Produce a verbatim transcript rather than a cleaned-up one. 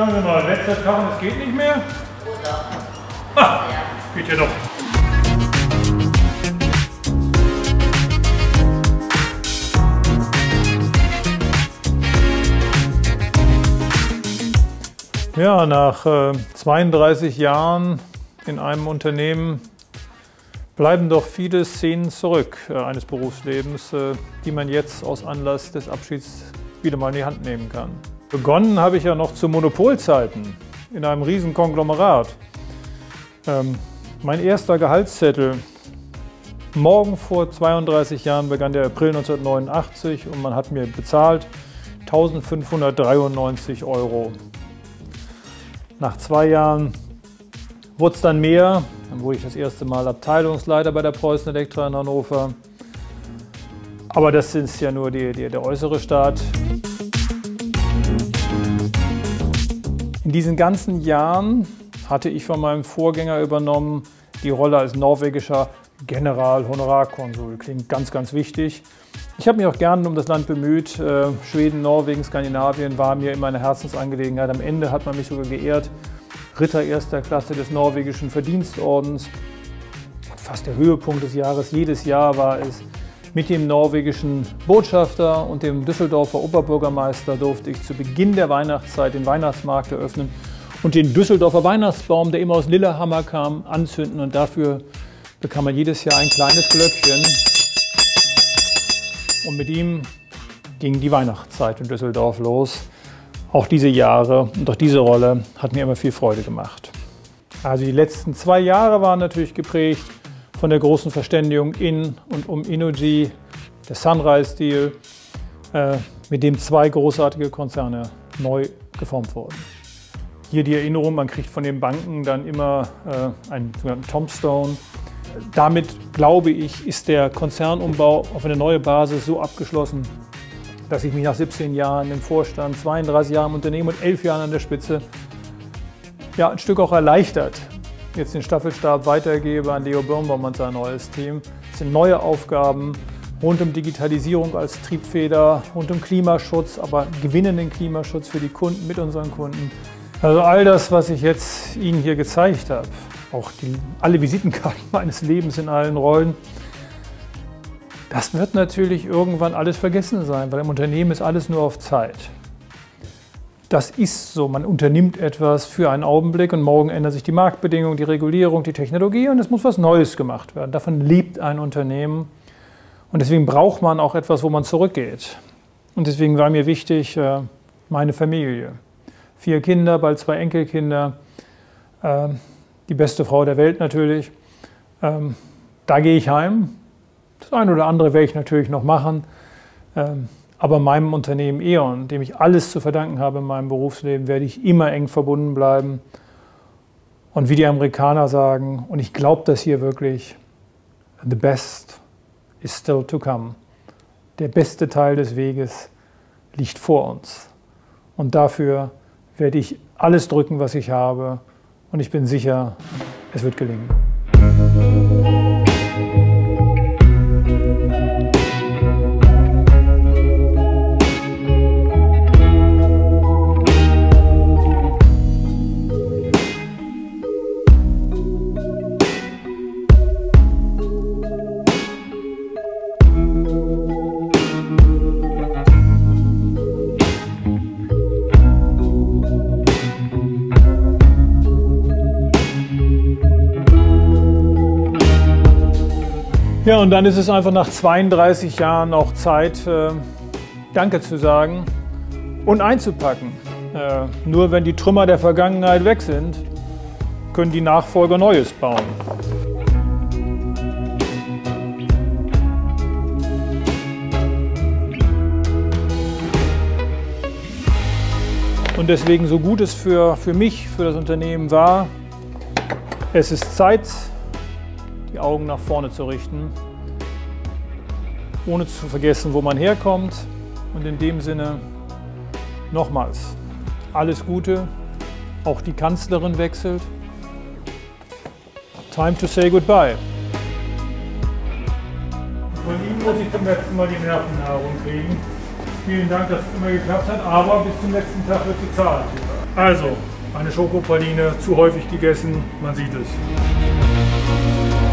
Sagen Sie mal, letzter Tag und es geht nicht mehr? Oder? Ah, geht ja doch. Ja, nach äh, zweiunddreißig Jahren in einem Unternehmen bleiben doch viele Szenen zurück äh, eines Berufslebens, äh, die man jetzt aus Anlass des Abschieds wieder mal in die Hand nehmen kann. Begonnen habe ich ja noch zu Monopolzeiten in einem riesen Konglomerat. Ähm, mein erster Gehaltszettel, morgen vor zweiunddreißig Jahren begann der April neunzehnhundertneunundachtzig und man hat mir bezahlt eintausendfünfhundertdreiundneunzig Euro. Nach zwei Jahren wurde es dann mehr, dann wurde ich das erste Mal Abteilungsleiter bei der Preußen Elektra in Hannover. Aber das ist ja nur die, die, der äußere Staat. In diesen ganzen Jahren hatte ich von meinem Vorgänger übernommen die Rolle als norwegischer Generalhonorarkonsul. Klingt ganz, ganz wichtig. Ich habe mich auch gerne um das Land bemüht. Schweden, Norwegen, Skandinavien war mir immer eine Herzensangelegenheit. Am Ende hat man mich sogar geehrt. Ritter erster Klasse des norwegischen Verdienstordens. Fast der Höhepunkt des Jahres. Jedes Jahr war es. Mit dem norwegischen Botschafter und dem Düsseldorfer Oberbürgermeister durfte ich zu Beginn der Weihnachtszeit den Weihnachtsmarkt eröffnen und den Düsseldorfer Weihnachtsbaum, der immer aus Lillehammer kam, anzünden. Und dafür bekam man jedes Jahr ein kleines Glöckchen. Und mit ihm ging die Weihnachtszeit in Düsseldorf los. Auch diese Jahre und auch diese Rolle hat mir immer viel Freude gemacht. Also die letzten zwei Jahre waren natürlich geprägt von der großen Verständigung in und um Innogy, der Sunrise-Deal, äh, mit dem zwei großartige Konzerne neu geformt wurden. Hier die Erinnerung, man kriegt von den Banken dann immer äh, einen sogenannten Tombstone. Damit, glaube ich, ist der Konzernumbau auf eine neue Basis so abgeschlossen, dass ich mich nach siebzehn Jahren im Vorstand, zweiunddreißig Jahren im Unternehmen und elf Jahren an der Spitze ja, ein Stück auch erleichtert jetzt den Staffelstab weitergebe an Leo Birnbaum und sein neues Team. Es sind neue Aufgaben rund um Digitalisierung als Triebfeder, rund um Klimaschutz, aber gewinnenden Klimaschutz für die Kunden, mit unseren Kunden. Also all das, was ich jetzt Ihnen hier gezeigt habe, auch die, alle Visitenkarten meines Lebens in allen Rollen, das wird natürlich irgendwann alles vergessen sein, weil im Unternehmen ist alles nur auf Zeit. Das ist so, man unternimmt etwas für einen Augenblick und morgen ändern sich die Marktbedingungen, die Regulierung, die Technologie und es muss was Neues gemacht werden. Davon lebt ein Unternehmen und deswegen braucht man auch etwas, wo man zurückgeht. Und deswegen war mir wichtig, meine Familie. Vier Kinder, bald zwei Enkelkinder, die beste Frau der Welt natürlich. Da gehe ich heim. Das eine oder andere werde ich natürlich noch machen. Aber meinem Unternehmen E.ON, dem ich alles zu verdanken habe in meinem Berufsleben, werde ich immer eng verbunden bleiben. Und wie die Amerikaner sagen, und ich glaube das hier wirklich, the best is still to come. Der beste Teil des Weges liegt vor uns. Und dafür werde ich alles drücken, was ich habe. Und ich bin sicher, es wird gelingen. Ja, und dann ist es einfach nach zweiunddreißig Jahren auch Zeit, äh, Danke zu sagen und einzupacken. Äh, nur wenn die Trümmer der Vergangenheit weg sind, können die Nachfolger Neues bauen. Und deswegen, so gut es für, für mich, für das Unternehmen war, es ist Zeit, die Augen nach vorne zu richten, ohne zu vergessen, wo man herkommt. Und in dem Sinne nochmals alles Gute. Auch die Kanzlerin wechselt. Time to say goodbye. Von Ihnen muss ich zum letzten Mal die Nervennahrung kriegen. Vielen Dank, dass es immer geklappt hat, aber bis zum letzten Tag wird gezahlt. Also, eine Schokopraline, zu häufig gegessen, man sieht es.